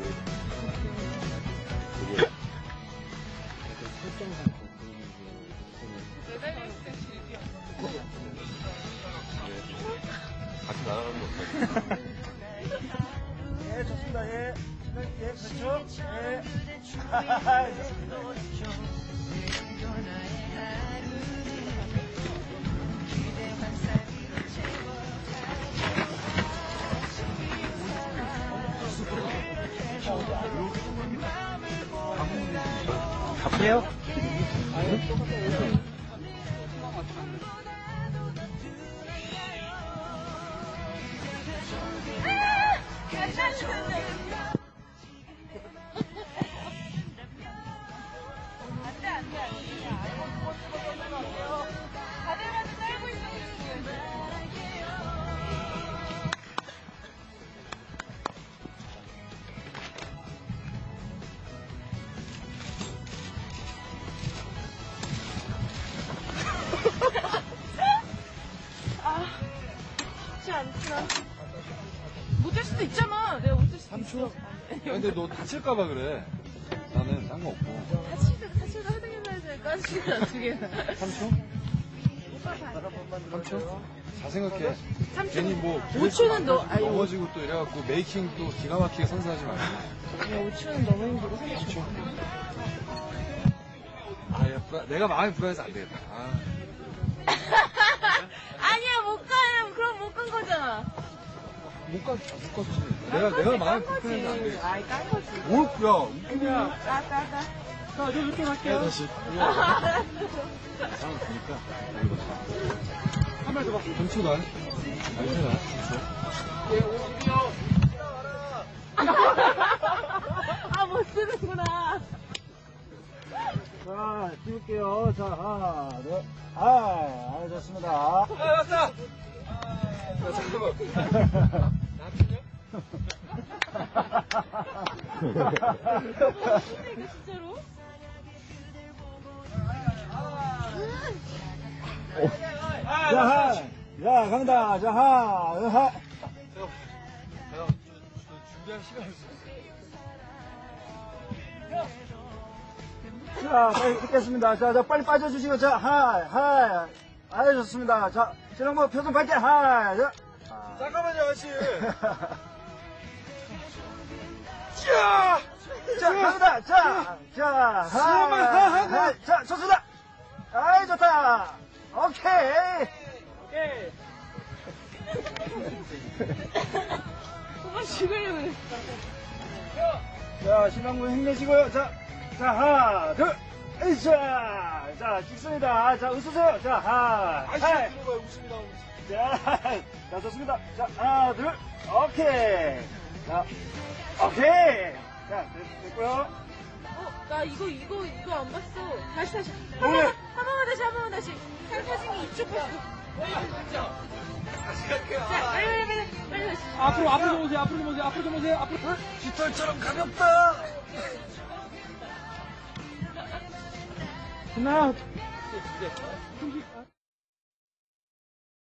매달려 있을 때 질이야. 같이 날아가는 거 없어요. 예, 좋습니다. 예. 예, 그렇죠. 예. 갈게요. 못할 수도 있잖아. 내가 못할 수도 3초? 근데 너 다칠까봐 그래. 나는 상관없고. 다치도 하등해놔야 되니까 두 개나. 3초? 3초? 잘 생각해. 3초. 괜히 뭐 5초는 넘어지고 또 이래갖고 메이킹 또 기가 막히게 선사하지 말고. 5초는 너무 힘들고 3초. 아, 야, 내가 마음이 불안해서 안 되겠다. 아니야, 못 가요. 그럼 못 간 거잖아. 못 갔지. 내가 마음이 불편해서 안 되겠다. 아이, 깐 거지. 뭘, 야, 웃기냐. 따따따. 자, 저 이렇게 갈게요. 다시. 상황 보니까. 한 발 더 봐. 3초도 안 해? 아니잖아, 3초. 예, 오십시오. 아, 못 쓰는구나. 자, 찍을게요. 자, 하나, 둘. 아, 좋습니다. 왔다! 야, 잠깐만. 이거 진짜로? 자, 갑니다. 자, 하나, 둘, 하. 내가 준비할 시간이 없어. 자, 빨리 찍겠습니다. 자, 빨리 빠져주시고, 자, 하이. 아유, 좋습니다. 자, 지난번 표정 밝게, 하이. 자. 잠깐만요, 아저씨. 자, 갑니다. 자, 하이. 자, 좋습니다. 아이, 좋다. 오케이. 오빠 죽으려고 그랬어. 자, 신랑분 힘내시고요. 자, 하나, 둘, 으쌰. 자, 찍습니다. 자, 웃으세요. 자, 하이. 자, 좋습니다. 자, 하나, 둘, 오케이. 자, 오케이. 자, 됐고요. 나 이거 안 봤어. 다시. 왜? 한 번만 다시. 사진이 이쪽 봤어. 자, 빨리 다시. 앞으로 좀 오세요. 앞으로. 깃털처럼 가볍다. 하나,